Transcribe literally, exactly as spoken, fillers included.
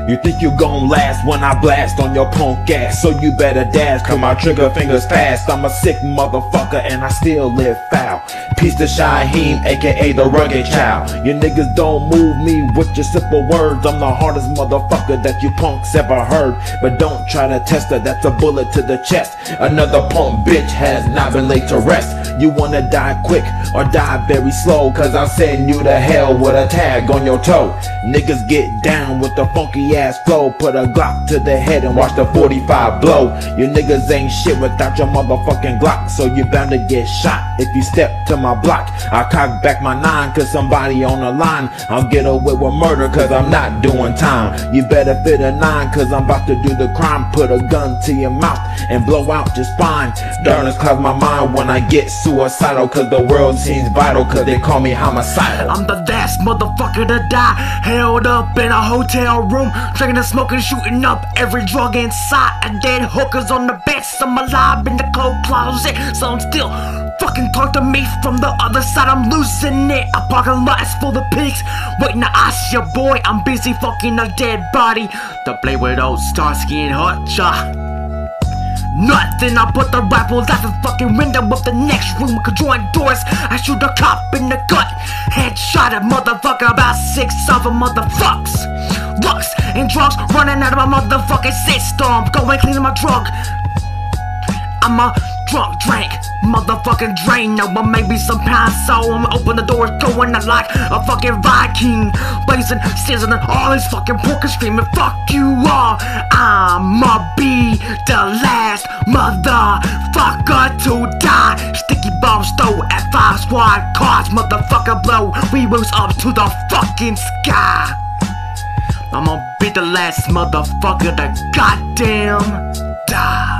You think you gon' last when I blast on your punk ass, so you better dash, cause my trigger fingers fast. I'm a sick motherfucker and I still live foul. Peace to Shaheem, aka the rugged child. You niggas don't move me with your simple words. I'm the hardest motherfucker that you punks ever heard. But don't try to test her, that's a bullet to the chest. Another punk bitch has not been laid to rest. You wanna die quick or die very slow, cause I'm sending you to hell with a tag on your toe. Niggas get down with the funky ass flow. Put a Glock to the head and watch the forty-five blow. You niggas ain't shit without your motherfucking Glock, so you bound to get shot if you step to my block. I cock back my nine cause somebody on the line. I'll get away with murder cause I'm not doing time. You better fit a nine cause I'm about to do the crime. Put a gun to your mouth and blow out your spine. Darkness clouds my mind when I get suicidal, cause the world seems vital, cause they call me homicidal. I'm the last motherfucker to die, held up in a hotel room, drinking and smoking, shooting up every drug inside. And dead hookers on the bed, some alive in the cold closet, some still fucking talk to me from the other side. I'm losing it. A parking lot is full of pigs waiting to ice your boy. I'm busy fucking a dead body to play with old Starsky and Hutch. Nothing, I put the rifles out the fucking window of the next room with conjoined doors. I shoot a cop in the gut, headshot a motherfucker, about six of them motherfucks. Lux and drugs running out of my motherfucking system. Go and clean my drug. I'm a drunk drink, motherfucking drain. No, but maybe some pounds, so I'm open the door, going out like a fucking Viking, blazing, sizzling all these fucking porkers, screaming fuck you all. I'ma be the last motherfucker to die. Sticky bombs throw at five squad cars, motherfucker blow wheels up to the fucking sky. I'ma be the last motherfucker to goddamn die.